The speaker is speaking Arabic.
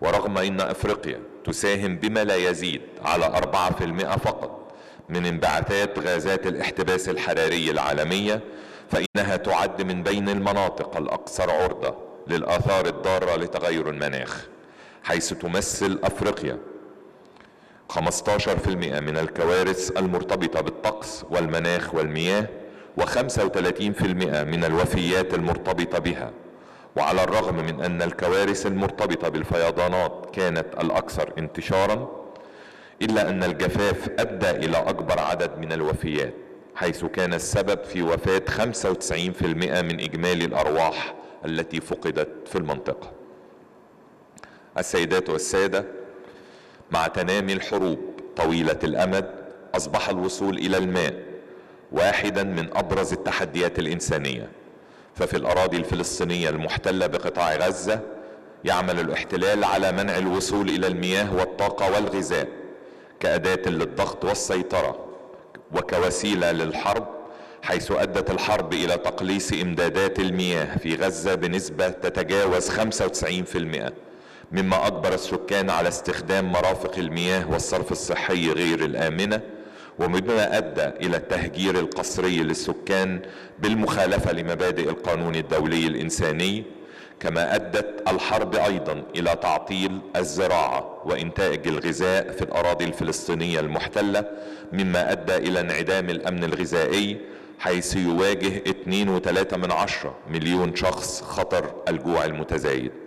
ورغم أن أفريقيا تساهم بما لا يزيد على 4% فقط من انبعاثات غازات الاحتباس الحراري العالمية، فإنها تعد من بين المناطق الأكثر عرضة للآثار الضارة لتغير المناخ، حيث تمثل أفريقيا 15% من الكوارث المرتبطة بالطقس والمناخ والمياه، و35% من الوفيات المرتبطة بها. وعلى الرغم من أن الكوارث المرتبطة بالفيضانات كانت الأكثر انتشارا، إلا أن الجفاف أدى إلى أكبر عدد من الوفيات، حيث كان السبب في وفاة 95% من إجمالي الأرواح التي فقدت في المنطقة. السيدات والسادة، مع تنامي الحروب طويلة الأمد، أصبح الوصول إلى الماء واحدا من أبرز التحديات الإنسانية. ففي الأراضي الفلسطينية المحتلة بقطاع غزة يعمل الاحتلال على منع الوصول إلى المياه والطاقة والغذاء كأداة للضغط والسيطرة وكوسيلة للحرب، حيث أدت الحرب إلى تقليص إمدادات المياه في غزة بنسبة تتجاوز 95%، مما أجبر السكان على استخدام مرافق المياه والصرف الصحي غير الآمنة، ومما أدى إلى التهجير القسري للسكان بالمخالفة لمبادئ القانون الدولي الإنساني. كما أدت الحرب أيضا إلى تعطيل الزراعة وإنتاج الغذاء في الأراضي الفلسطينية المحتلة، مما أدى إلى انعدام الأمن الغذائي، حيث يواجه 2.3 مليون شخص خطر الجوع المتزايد.